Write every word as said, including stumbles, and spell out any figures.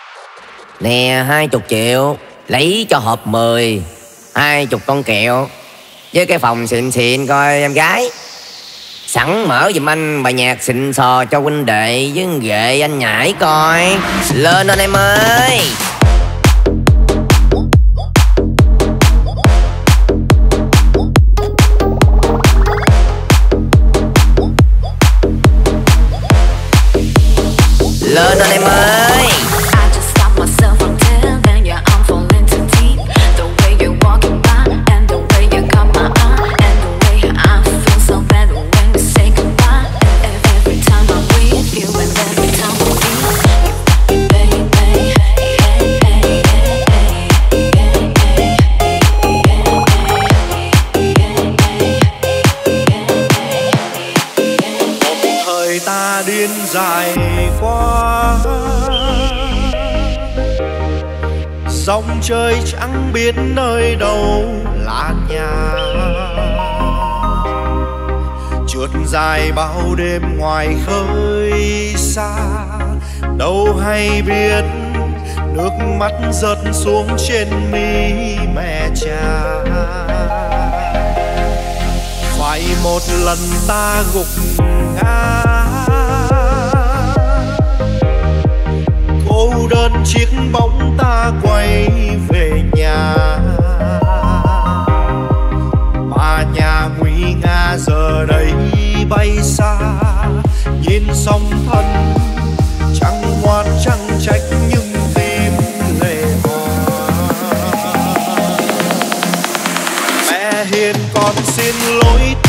Nè, hai chục triệu lấy cho hộp mười, hai chục con kẹo với cái phòng xịn xịn coi em gái. Sẵn mở giùm anh bài nhạc xịn sò cho huynh đệ với ghệ anh nhảy coi. Lên anh em ơi. Lên anh em ơi. Điên dài qua dòng chơi chẳng biết nơi đâu là nhà, trượt dài bao đêm ngoài khơi xa. Đâu hay biết nước mắt rớt xuống trên mi mẹ cha. Phải một lần ta gục ngã, cô đơn chiếc bóng ta quay về nhà. Mà nhà nguy nga giờ đây bay xa, nhìn song thân chẳng ngoan chẳng trách nhưng tim lệ hòa. Mẹ hiền con xin lỗi